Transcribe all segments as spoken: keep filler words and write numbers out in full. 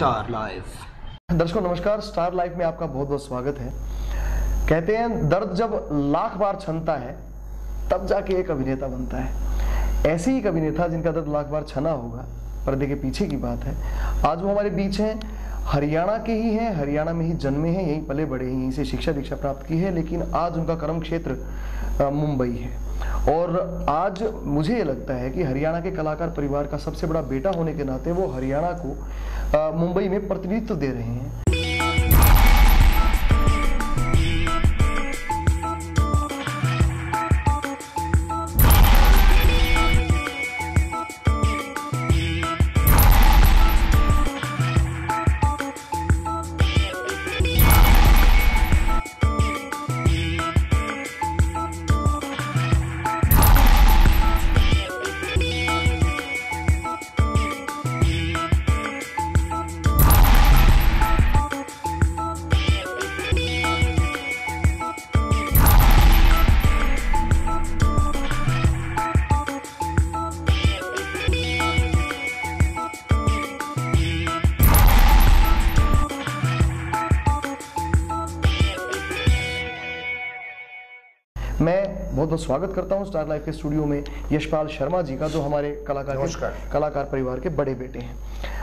Star live. दर्शकों नमस्कार, star live में आपका बहुत बहुत स्वागत है। कहते हैं दर्द जब लाख बार छनता है तब जाके एक अभिनेता बनता है। ऐसे ही एक अभिनेता जिनका दर्द लाख बार छना होगा, पर्दे के पीछे की बात है। आज वो हमारे बीच हैं, हरियाणा के ही हैं, हरियाणा में ही जन्मे हैं, यहीं पले बड़े हैं, यहीं से शिक्षा दीक्षा प्राप्त की है, लेकिन आज उनका कर्म क्षेत्र मुंबई है। और आज मुझे ये लगता है कि हरियाणा के कलाकार परिवार का सबसे बड़ा बेटा होने के नाते वो हरियाणा को मुंबई में प्रतिनिधित्व दे रहे हैं। मैं बहुत बहुत स्वागत करता हूं स्टार लाइव के स्टूडियो में यशपाल शर्मा जी का, जो हमारे कलाकार के कलाकार परिवार के बड़े बेटे हैं।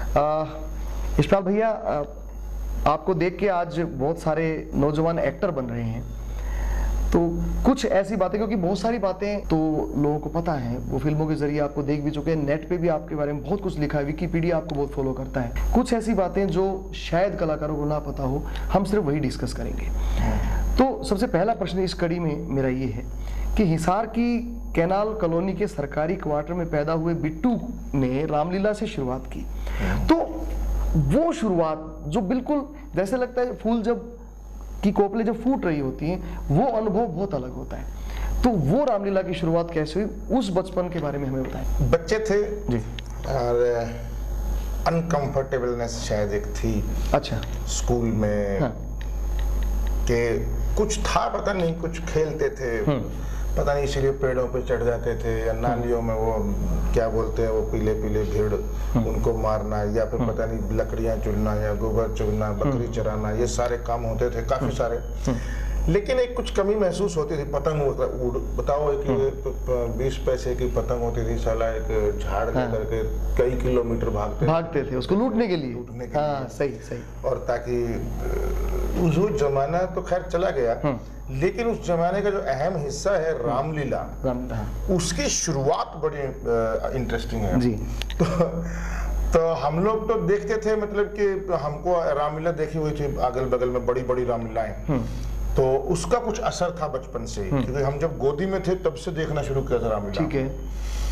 यशपाल भैया, आपको देख के आज बहुत सारे नौजवान एक्टर बन रहे हैं, तो कुछ ऐसी बातें, क्योंकि बहुत सारी बातें तो लोगों को पता है, वो फिल्मों के जरिए आपको देख भी चुके हैं, नेट पे भी आपके बारे में बहुत कुछ लिखा है, विकीपीडिया आपको बहुत फॉलो करता है। कुछ ऐसी बातें जो शायद कलाकारों को ना पता हो, हम सिर्फ वही डिस्कस करेंगे। तो सबसे पहला प्रश्न इस कड़ी में मेरा ये है कि हिसार की कैनाल कॉलोनी के सरकारी क्वार्टर में पैदा हुए बिट्टू ने रामलीला से शुरुआत की। तो वो शुरुआत जो बिल्कुल जैसे लगता है फूल जब की कोपले जब फूट रही होती हैं, वो अनुभव बहुत अलग होता है। तो वो रामलीला की शुरुआत कैसे हुई, उस बचपन के बारे में हमें बताएं। बच्चे थे जी, और अनकंफर्टेबलनेस शायद एक थी। अच्छा, स्कूल में हाँ। के कुछ था, पता नहीं, कुछ खेलते थे, पता नहीं, इसीलिए पेड़ों पे चढ़ जाते थे, या नालियों में वो क्या बोलते हैं वो पीले पीले भीड़, उनको मारना, या फिर पता नहीं लकड़ियां चुनना या गोबर चुनना, बकरी चराना, ये सारे काम होते थे, काफी सारे। लेकिन एक कुछ कमी महसूस होती थी। पतंग उड़, बताओ कि बीस पैसे की पतंग होती थी, साला एक झाड़ लेकर के कई किलोमीटर भागते भागते थे उसको लूटने के लिए। लूटने के हाँ, लिए। सही सही। और ताकि वो जमाना तो खैर चला गया, लेकिन उस जमाने का जो अहम हिस्सा है रामलीला, राम, उसकी शुरुआत बड़ी इंटरेस्टिंग है जी। तो तो हम लोग तो देखते थे, मतलब कि हमको रामलीला देखी हुई थी अगल बगल में, बड़ी बड़ी रामलीलाएं, तो उसका कुछ असर था बचपन से, क्योंकि हम जब गोदी में थे तब से देखना शुरू किया था रामलीला। ठीक है।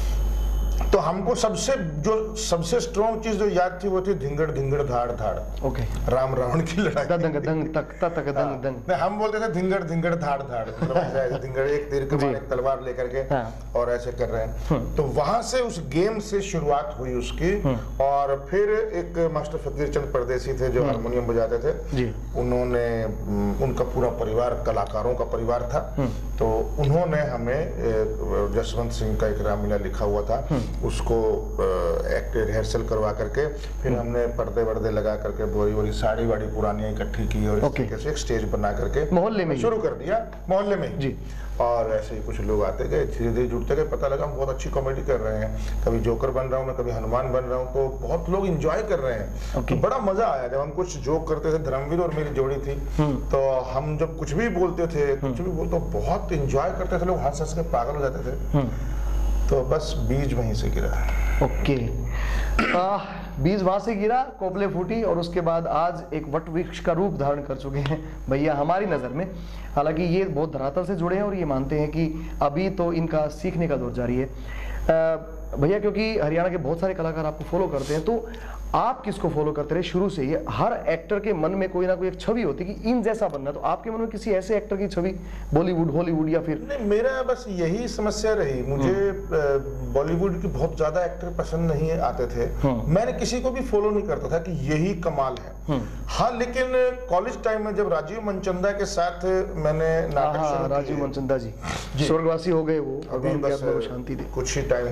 तो हमको सबसे जो सबसे स्ट्रॉन्ग चीज जो याद थी वो थी धिंगड़ धिंगड़ धाड़ धाड़। ओके। राम रावण की लड़ाई। दंग दंग तक तक दंग दंग। नहीं, हम बोलते थे धिंगड़ धिंगड़ धाड़ धाड़, मतलब धिंगड़ एक तीर कमान एक तलवार लेकर के, हाँ। और ऐसे कर रहे हैं। तो वहां से उस गेम से शुरुआत हुई उसकी। और फिर एक मास्टर फकीर चंद परदेसी थे जो हारमोनियम बजाते थे जी। उन्होंने, उनका पूरा परिवार कलाकारों का परिवार था, तो उन्होंने हमें जसवंत सिंह का एक रामलीला लिखा हुआ था, उसको एक्ट रिहर्सल करवा करके फिर हमने पर्दे वर्दे लगा करके बोरी वोरी साड़ी वाड़ी पुरानी इकट्ठी की, और इस तरीके से एक स्टेज बना करके मोहल्ले में शुरू कर दिया, मोहल्ले में जी। और ऐसे ही कुछ लोग आते गए, धीरे धीरे जुड़ते गए, पता लगा हम बहुत अच्छी कॉमेडी कर रहे हैं, कभी जोकर बन रहा हूँ मैं, कभी हनुमान बन रहा हूँ, तो बहुत लोग एंजॉय कर रहे हैं। तो बड़ा मजा आया जब हम कुछ जोक करते थे। धर्मवीर और मेरी जोड़ी थी, तो हम जब कुछ भी बोलते थे, कुछ भी बोलते, बहुत एंजॉय करते थे लोग, हंस हंस के पागल हो जाते थे। तो बस बीज वहीं से गिरा। ओके। आ, बीज वहां से गिरा, कोपले फूटी, और उसके बाद आज एक वट वृक्ष का रूप धारण कर चुके हैं भैया हमारी नज़र में। हालांकि ये बहुत धरातल से जुड़े हैं और ये मानते हैं कि अभी तो इनका सीखने का दौर जारी है। भैया, क्योंकि हरियाणा के बहुत सारे कलाकार आपको फॉलो करते हैं, तो आप किसको फॉलो करते रहे शुरू से? ये हर एक्टर के मन में कोई ना कोई एक छवि होती है कि इन जैसा बनना, तो आपके मन में किसी ऐसे एक्टर की छवि, बॉलीवुड, हॉलीवुड या फिर? नहीं, मेरा बस यही समस्या रही, मुझे बॉलीवुड के बहुत ज्यादा एक्टर पसंद नहीं आते थे, मैंने किसी को भी फॉलो नहीं करता था कि यही कमाल है। हाँ, लेकिन कॉलेज टाइम में जब राजीव मनचंदा के साथ मैंने नाटक, राजीव मनचंदा जी स्वर्गवासी हो गए, वो अभी बस शांति दे, कुछ ही टाइम हुआ, दस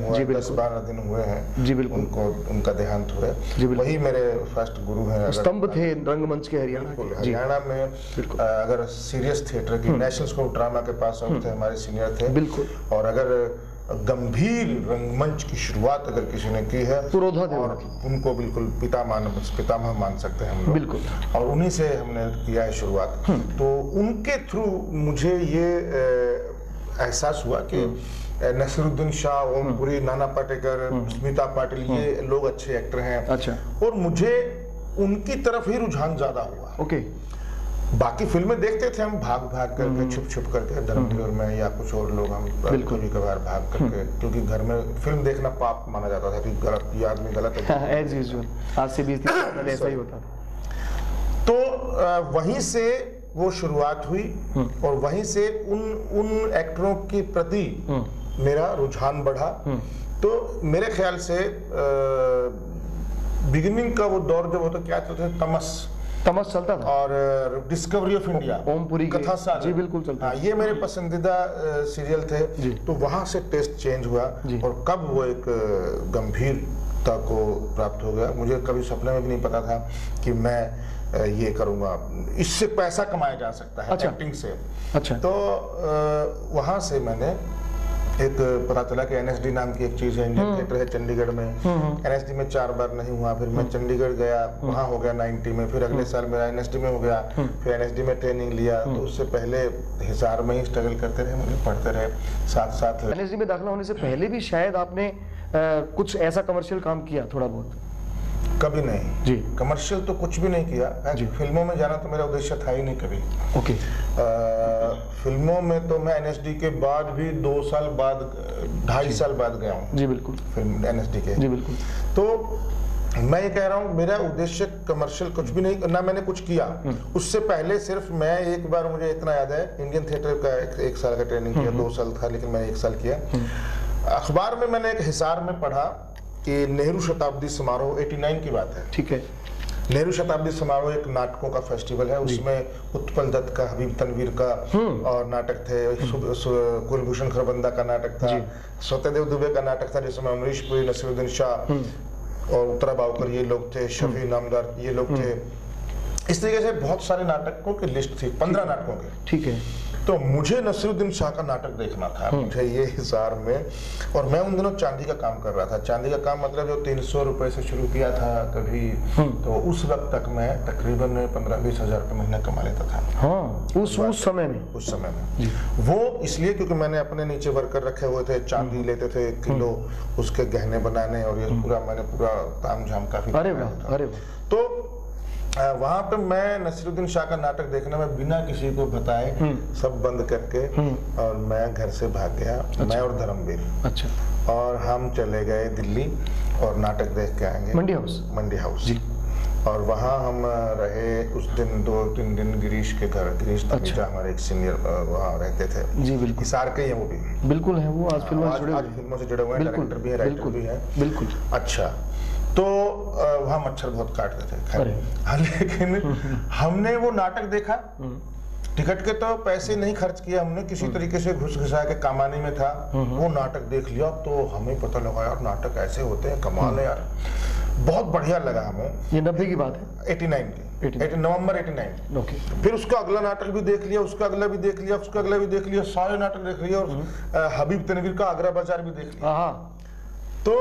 दस बारह दिन हुए हैं जी बिल्कुल, उनको उनका देहांत हुआ है। वही मेरे फर्स्ट गुरु हैं, स्तंभ थे रंगमंच के हरियाणा के। हरियाणा में अगर सीरियस थिएटर की नेशनल स्कूल ऑफ ड्रामा के पास आउट थे, हमारे सीनियर थे बिल्कुल। और अगर गंभीर रंगमंच की शुरुआत अगर किसी ने की है और उनको बिल्कुल पितामह पितामह मान सकते हैं हम लोग बिल्कुल, और उन्हीं से हमने किया है शुरुआत। तो उनके थ्रू मुझे ये एहसास हुआ कि नसीरुद्दीन शाह, ओमपुरी, नाना पाटेकर, स्मिता पाटिल, ये लोग अच्छे एक्टर हैं। अच्छा। और मुझे उनकी तरफ ही रुझान ज्यादा हुआ। ओके। बाकी फिल्में देखते थे हम भाग भाग करके, छुप छुप करके, धर्मवीर में या कुछ और लोग हम कभी कभार भाग करके, क्योंकि घर में फिल्म देखना पाप माना जाता था कि गलत, ये आदमी गलत है। एज यूजुअल आज से बीस तीस साल ऐसा ही होता। तो वहीं से वो शुरुआत हुई और वहीं से उन उन एक्टरों के प्रति मेरा रुझान बढ़ा। तो मेरे ख्याल से बिगिनिंग का वो दौर जब होता क्या चलता था, तमस तमस चलता था और डिस्कवरी ऑफ इंडिया, ओमपुरी कथा सागर, जी बिल्कुल चलता। ये मेरे पसंदीदा सीरियल थे। तो वहां से टेस्ट चेंज हुआ और कब वो एक गंभीरता को प्राप्त हो गया, मुझे कभी सपने में भी नहीं पता था कि मैं ये करूंगा, इससे पैसा कमाया जा सकता है। अच्छा। एक्टिंग से। अच्छा। तो वहां से मैंने एक पता चला कि एनएसडी नाम की एक चीज है, इंडियन थिएटर है चंडीगढ़ में। एनएसडी में चार बार नहीं हुआ, फिर मैं चंडीगढ़ गया, वहां हो गया नाइन्टी में, फिर अगले साल मेरा एनएसडी में हो गया, फिर एनएसडी में ट्रेनिंग लिया। तो उससे पहले हिसार में ही स्ट्रगल करते रहे, मुझे पढ़ते रहे साथ साथ। एनएसडी में दाखिला होने से पहले भी शायद आपने आ, कुछ ऐसा कमर्शियल काम किया थोड़ा बहुत? कभी नहीं जी, कमर्शियल तो कुछ भी नहीं किया जी। फिल्मों में जाना तो मेरा उद्देश्य था ही नहीं कभी। ओके। आ, फिल्मों में तो मैं एनएसडी के बाद भी दो साल बाद, ढाई साल बाद गया हूँ जी बिल्कुल, फिल्म एनएसडी के जी बिल्कुल। तो मैं ये कह रहा हूँ मेरा उद्देश्य कमर्शियल कुछ भी नहीं, ना मैंने कुछ किया। उससे पहले सिर्फ मैं एक बार, मुझे इतना याद है, इंडियन थिएटर का एक, एक साल का ट्रेनिंग किया, दो साल था लेकिन मैंने एक साल किया। अखबार में मैंने एक हिसार में पढ़ा कि नेहरू शताब्दी समारोह, नवासी की बात है, ठीक है। नेहरू शताब्दी समारोह एक नाटकों का फेस्टिवल है, उसमें उत्पल दत्त का, हबीब तनवीर का और नाटक थे, कुलभूषण खरबंदा का नाटक था, सत्यदेव दुबे का नाटक था जिसमें अमरीश पुरी, नसीरुद्दीन शाह और उत्तरा बावकर ये लोग थे, शफी नामदार ये लोग थे। इस तरीके से बहुत सारे नाटकों की लिस्ट थी, पंद्रह नाटकों की, ठीक है। तो मुझे नसीरुद्दीन शाह का नाटक देखना था, मुझे ये हिसार में, और मैं उन दिनों चांदी का काम कर रहा था। चांदी का काम मतलब जो तीन सौ रुपए से शुरू किया था कभी, तो उस वक्त तक मैं तकरीबन पंद्रह बीस हजार रुपये महीना कमा लेता था। हाँ, उस उस समय में उस समय में वो इसलिए क्योंकि मैंने अपने नीचे वर्कर रखे हुए थे, चांदी लेते थे एक किलो, उसके गहने बनाने, और ये पूरा मैंने पूरा ताम झाम काफी। अरे वाह, अरे वाह। तो वहां पे मैं नसीरुद्दीन शाह का नाटक देखने में बिना किसी को बताए सब बंद करके और मैं घर से भाग गया। अच्छा। मैं और धर्मवीर। अच्छा। और हम चले गए दिल्ली और नाटक देख के आएंगे, मंडी हाउस, मंडी हाउस जी। और वहाँ हम रहे उस दिन, दो तीन दिन गिरीश के घर, गिरीश तमीजा हमारे एक सीनियर वहाँ रहते थे जी बिल्कुल, हिसार के ही हैं वो भी बिल्कुल है, वो आज फिल्मों से जुड़े हुए, फिल्मों से जुड़े हुए हैं, डायरेक्टर भी है, राइटर भी है बिल्कुल। अच्छा। तो वहाँ मच्छर बहुत काटते थे, हाँ, लेकिन हमने वो नाटक देखा, टिकट के तो पैसे नहीं खर्च किया हमने, किसी तरीके से घुस घुसा के कामानी में था, वो नाटक देख लिया। तो हमें पता लगा यार नाटक ऐसे होते हैं, कमाल है यार, बहुत बढ़िया लगा हमें। ये नब्बे की बात है, एटी नाइन की, नवंबर एटी नाइन। ओके। फिर उसका अगला नाटक भी देख लिया, उसका अगला भी देख लिया, उसका अगला भी देख लिया, सारे नाटक देख लिया, और हबीब तनवीर का आगरा बाजार भी देख लिया। तो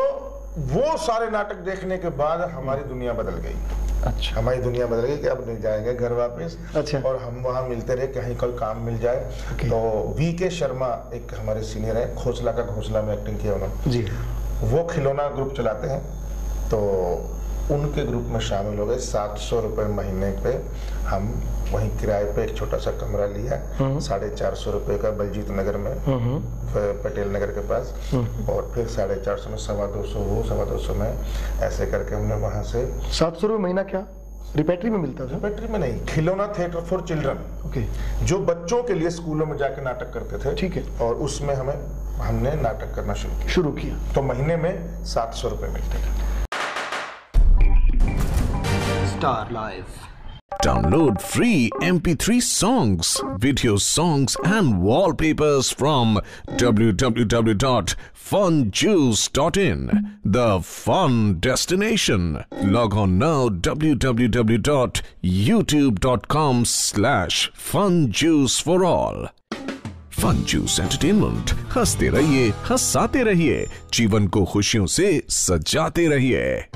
वो सारे नाटक देखने के बाद हमारी दुनिया बदल गई। अच्छा। हमारी दुनिया बदल गई कि अब नहीं जाएंगे घर वापस। अच्छा। और हम वहाँ मिलते रहे, कहीं कोई काम मिल जाए। तो वी के शर्मा एक हमारे सीनियर है, घोसला का घोसला में एक्टिंग किया उन्होंने जी, वो खिलौना ग्रुप चलाते हैं, तो उनके ग्रुप में शामिल हो गए। सात सौ रुपये महीने पे हम वहीं किराए पे एक छोटा सा कमरा लिया, साढ़े चार सौ रुपये का, बलजीत नगर में, पटेल नगर के पास, और फिर साढ़े चार सौ में सवा दो सौ वो, सवा दो सौ में, ऐसे करके हमने वहाँ से। सात सौ रुपये महीना क्या रिपेट्री में मिलता था? रिपेट्री में नहीं, खिलौना थिएटर फॉर चिल्ड्रन, ओके, जो बच्चों के लिए स्कूलों में जाके नाटक करते थे, ठीक है, और उसमें हमें हमने नाटक करना शुरू किया शुरू किया तो महीने में सात सौ रुपये मिलते थे। Star life Download free M P three songs, video songs and wallpapers from w w w dot fun juice dot in, the fun destination. Log on now w w w dot youtube dot com slash fun juice for all. Fun juice entertainment, हंसते रहिए, हंसाते रहिए, जीवन को खुशियों से सजाते रहिए।